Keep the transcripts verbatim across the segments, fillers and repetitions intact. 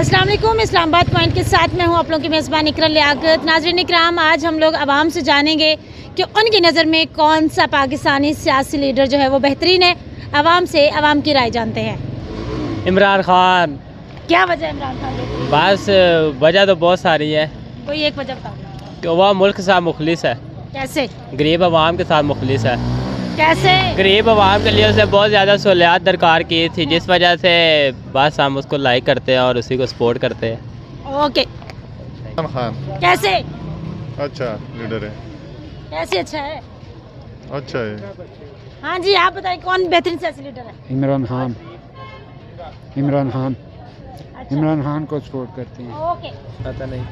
अस्सलाम वालेकुम। इस्लामाबाद पॉइंट के साथ में हूँ आप लोगों की मेज़बान इकरा लियाकत। नाज़रीन इकराम, आज हम लोग आवाम से जानेंगे कि उनकी नज़र में कौन सा पाकिस्तानी सियासी लीडर जो है वो बेहतरीन है। आवाम से आवाम की राय जानते हैं। इमरान खान। क्या वजह है इमरान खान की? बस वजह तो बहुत सारी है। कोई एक वजह बताओ। कि वह मुल्क के साथ मुखलिस है। कैसे? गरीब आवाम के साथ मुखलिस है। कैसे? गरीब आवाम के लिए उसने बहुत ज़्यादा सहूलियात दरकार की थी, जिस वजह से बस हम उसको लाइक करते हैं और उसी को सपोर्ट करते हैं। ओके। इमरान खान कैसे? अच्छा लीडर है। कैसे अच्छा है? अच्छा है। हाँ जी, आप बताएं कौन बेहतरीन सियासी लीडर है? इमरान खान। इमरान खान अच्छा। इमरान खान को सपोर्ट करते हैं। ओके। पता नहीं,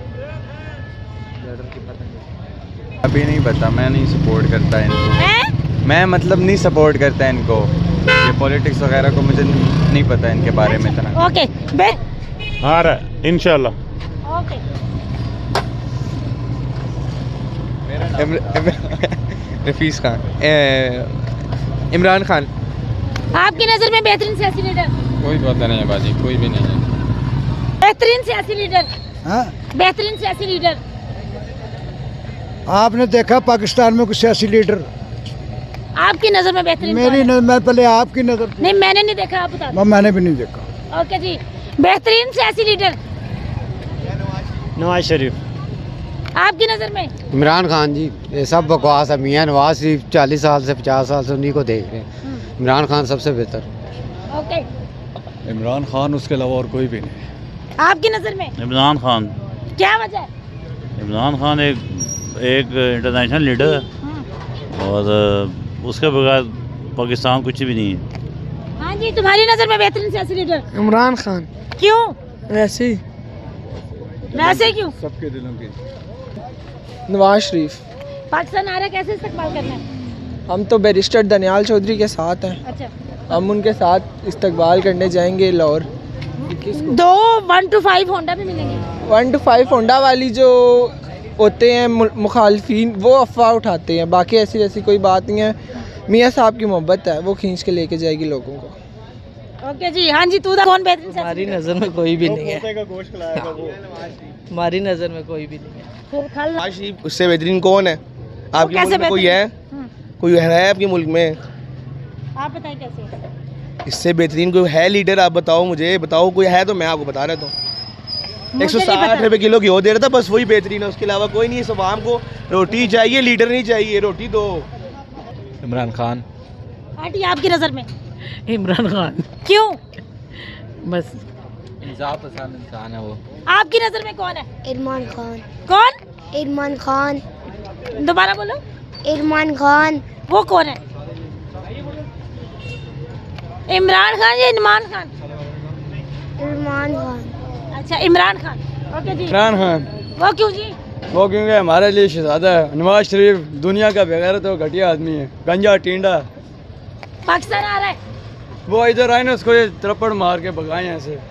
अभी नहीं पता, मैं नहीं सपोर्ट करता इनको। हैं? मैं मतलब नहीं सपोर्ट करता इनको, ये पॉलिटिक्स वगैरह को मुझे नहीं पता इनके बारे में इतना। ओके। बे आ रहा है इंशाल्लाह। ओके। रफीस खान, इमरान खान। आपकी नज़र में बेहतरीन सियासी लीडर? कोई पता नहीं है बाजी, कोई भी नहीं है। बेहतरीन सियासी लीडर? हाँ, बेहतरीन सियासी लीडर? आपने देखा पाकिस्तान में कोई सियासी लीडर? आपकी नज़र में बेहतरीन मेरी कौन है? नजर, मैं पहले आपकी नजर। नहीं, मैंने नहीं देखा, आप बता दो। मैंने भी नहीं देखा। ओके जी। बेहतरीन सियासी लीडर नवाज शरीफ। आपकी नज़र में? इमरान खान जी। ये सब बकवास है। मियाँ नवाज शरीफ चालीस साल से पचास साल से उन्हीं को देख रहे हैं। इमरान खान सबसे बेहतर। ओके। इमरान खान, उसके अलावा और कोई भी नहीं। आपकी नज़र में? इमरान खान। क्या वजह है? इमरान खान एक एक इंटरनेशनल लीडर है और उसके बगैर पाकिस्तान कुछ भी नहीं है। हाँ जी, तुम्हारी नज़र में बेहतरीन सियासी लीडर? इमरान खान। क्यों? वैसे ही। वैसे क्यों? सबके दिलों की। नवाज शरीफ। पाकिस्तान आ रहा है, कैसे इस्तकबाल करना है? हम तो बैरिस्टर दनियाल चौधरी के साथ हैं। अच्छा। हम उनके साथ इस्तकबाल करने जाएंगे लाहौर। दो वन टू फाइव होंडा भी मिलेंगे। वन टू फाइव होंडा वाली जो होते हैं मुखालफीन, वो अफवाह उठाते हैं। बाकी ऐसी वैसी कोई बात नहीं है। मियाँ साहब की मोहब्बत है, वो खींच के लेके जाएगी लोगों को। ओके जी। हाँ जी, तू कौन बेहतरीन सियासी हमारी लीडर? नज़र में कोई भी नहीं है। हमारी नज़र में कोई भी नहीं है। फिर खल उससे बेहतरीन कौन है आपके कैसे मुल्क में? कोई है? हम्म, कोई है आपके मुल्क में? आप बताएं कैसे? इससे बेहतरीन कोई है लीडर? आप बताओ, मुझे बताओ कोई है तो मैं आपको बता रहा था। एक सौ मुझे नहीं साठ पता। रुपये किलो घी दे रहा था, बस वही बेहतरीन है, उसके अलावा कोई नहीं है। सब आम को रोटी चाहिए, लीडर नहीं चाहिए। रोटी दो। इमरान खान। आंटी, आपकी नज़र में? इमरान खान। क्यों? बस इंसाफ पसंद इंसान है वो। आपकी नज़र में कौन है? इरमान खान। कौन? इरमान खान। दोबारा बोलो। इरमान खान। वो कौन है? इमरान खान या इरमान खान? इरमान खान। अच्छा, इमरान खान। ओके जी। इमरान खान। वो क्यों जी? वो क्योंकि हमारे लिए शहजादा है। नवाज शरीफ दुनिया का बेगैरत और घटिया आदमी है, गंजा टींडा। पाकिस्तान आ रहा है? वो इधर आए ना, उसको ये तरपड़ मार के भगाए यहाँ से।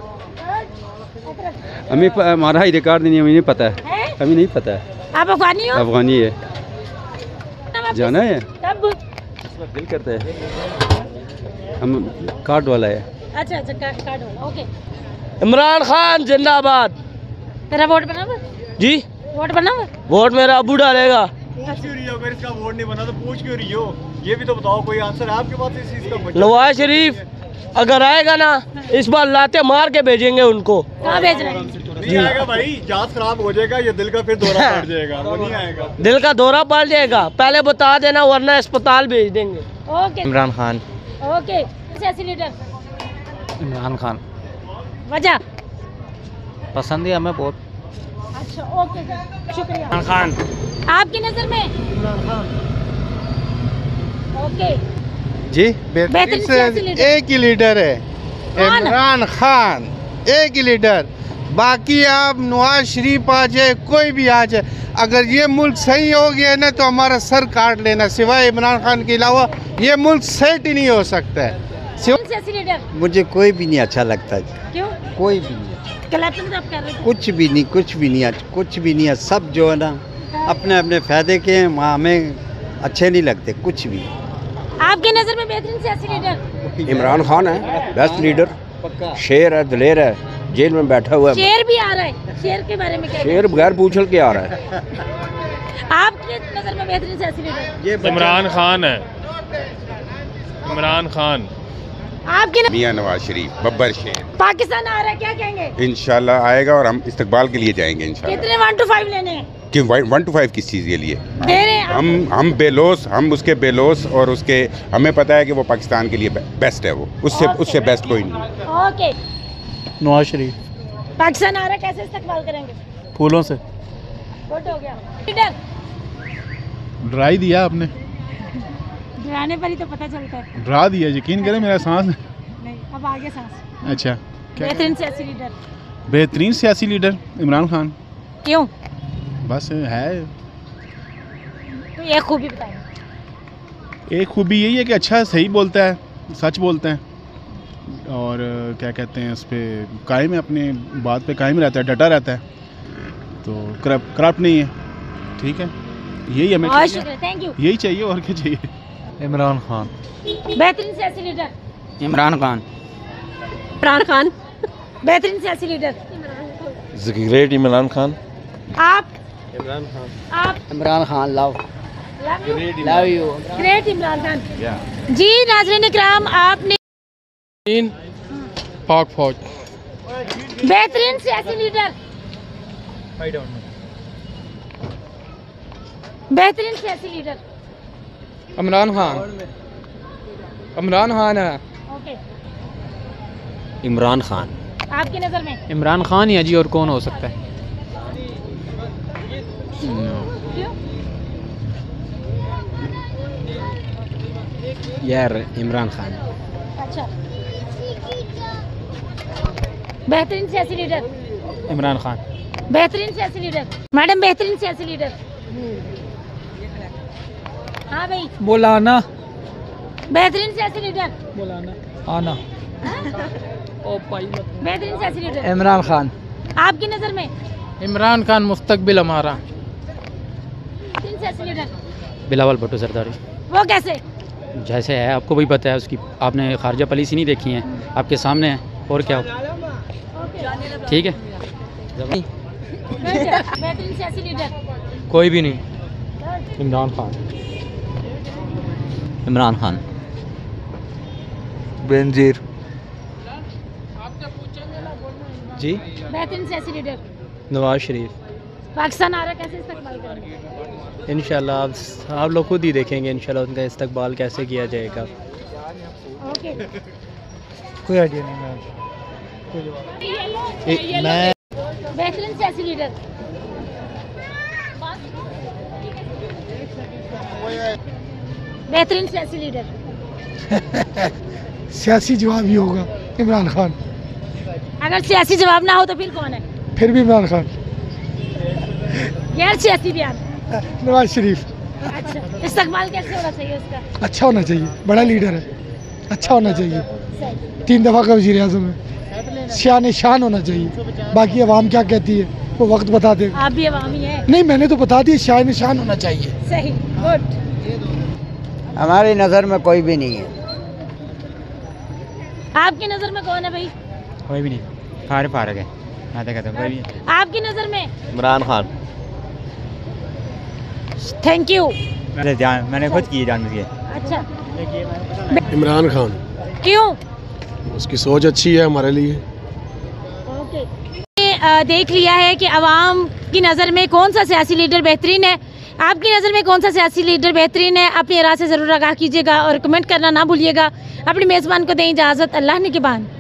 हमें प- हमारा ही रिकॉर्ड नहीं, हमें नहीं पता है, हैं? हमें नहीं पता है। आप अफगानी हो? अफगानी है। जाना है? कब? दिल करता है। हम कार्ड वाला है। अच्छा अच्छा, का, कार्ड वाला। ओके। इमरान खान जिंदाबाद। तेरा वोट बना हुआ? जी, वोट बना हुआ? वोट मेरा अबू डालेगा। अगर इसका वोट नहीं बना तो पूछ क्यों रही हो? ये भी तो बताओ, कोई आंसर है आपके पास इस चीज का? नवाज शरीफ अगर आएगा ना, इस बार लाते मार के भेजेंगे उनको। कहाँ भेज रहे हैं? नहीं आएगा भाई, जांच खराब हो जाएगा, ये दिल का फिर दौरा पड़ जाएगा। वो नहीं आएगा। दिल का दौरा पड़ जाएगा, पहले बता देना वरना अस्पताल भेज देंगे। ओके। इमरान खान। ओके। सियासी लीडर? इमरान खान। वजह? पसंद है हमें बहुत। अच्छा, ओके, शुक्रिया। इमरान खान। आपकी नज़र में? ओके। जी, बेहतरीन सियासी लीडर? एक ही लीडर है, कौन? इमरान खान। एक ही लीडर। बाकी आप नवाज शरीफ आ जाए, कोई भी आ जाए, अगर ये मुल्क सही हो गया ना तो हमारा सर काट लेना। सिवाय इमरान खान के अलावा ये मुल्क सेट ही नहीं हो सकता है। सियासी लीडर? मुझे कोई भी नहीं अच्छा लगता। क्यों? कोई भी नहीं। कलेक्शन आप कर रहे थे? कुछ भी नहीं, कुछ भी नहीं, कुछ भी नहीं है। सब जो है ना अपने अपने फायदे के हैं, हमें अच्छे नहीं लगते कुछ भी। आपकी नज़र में बेहतरीन सियासी लीडर? इमरान खान है बेस्ट लीडर, शेर है, दिलेर है, जेल में बैठा हुआ है। शेर भी आ रहा है, शेर के बारे में क्या शेर बगैर पूछल के आ रहा है। आपकी नजर में बेहतरीन सियासी लीडर? इमरान खान है, इमरान खान। आपकी न... मियां नवाज शरीफ, बब्बर शेर। पाकिस्तान आ रहा है, क्या कहेंगे? इंशाल्लाह आएगा और हम इस्तकबाल के लिए जाएंगे इंशाल्लाह। कितने वन टू फाइव लेने हैं? कि वन टू फाइव किस चीज़ के लिए? दे रहे हैं हम हम बेलोस, हम उसके बेलोस और उसके हमें पता है कि वो पाकिस्तान के लिए बेस्ट है, वो उससे उससे बेस्ट कोई नहीं। ओके। नवाज शरीफ। पाकिस्तान आ रहा है, कैसे इस्तकबाल करेंगे? फूलों से। गुड हो गया। लीडर डरा ही दिया आपने। डराने पर ही तो पता चलता है। डरा दिया, यकीन करें मेरा सांस नहीं, अब आगे सांस। अच्छा, बेहतरीन सियासी लीडर? बेहतरीन सियासी लीडर इमरान खान। क्यों? बस है तो एक खूबी बताइए। एक खूबी यही है कि अच्छा सही बोलता है, सच बोलते हैं और क्या कहते हैं उस पर कायम है, अपनी बात पे कायम रहता है, डटा रहता है, तो करप्ट करप्ट नहीं है। ठीक है, यही हमें चाहिए, थैंक यू। यही चाहिए और क्या चाहिए। इमरान खान। बेहतरीन सियासी लीडर? इमरान खान। इमरान खान। बेहतरीन सियासी लीडर? ग्रेट इमरान खान। आप? इमरान खान। आप? Imran Khan. Love love you. Great Imran Khan. जी नाज़रीन इकराम, आपने पाक फौज। बेहतरीन सियासी लीडर? बेहतरीन सियासी लीडर? इमरान खान। इमरान खान है। ओके। इमरान खान। आपकी नज़र में? इमरान खान ही है जी, और कौन हो सकता है? यार इमरान खान। अच्छा। बेहतरीन सियासी लीडर? इमरान खान। बेहतरीन सियासी लीडर? मैडम बेहतरीन सियासी लीडर? हाँ भाई। बोलाना। बेहतरीन सियासी लीडर? बोलाना। आना। बेहतरीन सियासी लीडर? इमरान खान। आपकी नज़र में? इमरान खान मुस्तकबिल हमारा। बेहतरीन सियासी लीडर? बिलावल भुट्टो सरदारी। वो कैसे? जैसे है आपको भी पता है, उसकी आपने खारजा पॉलिसी नहीं देखी है, आपके सामने है, और क्या हो। ठीक है। बेहतरीन सियासी लीडर? कोई भी नहीं। इमरान खान। इमरान खान। बेनजीर। जी। बेहतरीन सियासी लीडर? नवाज शरीफ। पाकिस्तान आ रहा, कैसे इस्तकबाल करेंगे? इंशाल्लाह आप आप लोग खुद ही देखेंगे इंशाल्लाह उनका इस्तकबाल कैसे किया जाएगा। ओके। कोई आइडिया नहीं मैं। मैं बेहतरीन सियासी लीडर? बेहतरीन सियासी लीडर? सियासी जवाब ही होगा इमरान खान। अगर सियासी जवाब ना हो तो फिर कौन है? फिर भी इमरान खान। गैर सियासी बयान? नवाज शरीफ। अच्छा, इस्तकबाल कैसे होना चाहिए उसका? अच्छा होना चाहिए, बड़ा लीडर है, अच्छा होना चाहिए, तीन दफ़ा का वज़ीर आज़म है, शान शान होना चाहिए। बाकी अवाम क्या कहती है वो वक्त बता दे। आप भी अवामी हैं? नहीं, मैंने तो बता दिया, शान शान होना चाहिए। सही, गुड। हमारी नज़र में कोई भी नहीं है। आपकी नज़र में कौन है भाई? कोई भी नहीं, फारे फारग है। आपकी नज़र में? इमरान खान। Thank you. मैंने खुद की जान मुझे। अच्छा। इमरान खान। क्यों? उसकी सोच अच्छी है हमारे लिए। ओके। देख लिया है कि आवाम की नज़र में कौन सा सियासी लीडर बेहतरीन है। आपकी नज़र में कौन सा सियासी लीडर बेहतरीन है? अपनी राय से ज़रूर आगाह कीजिएगा और कमेंट करना ना भूलिएगा। अपनी मेज़बान को दें इजाज़त। अल्लाह ने के बाद।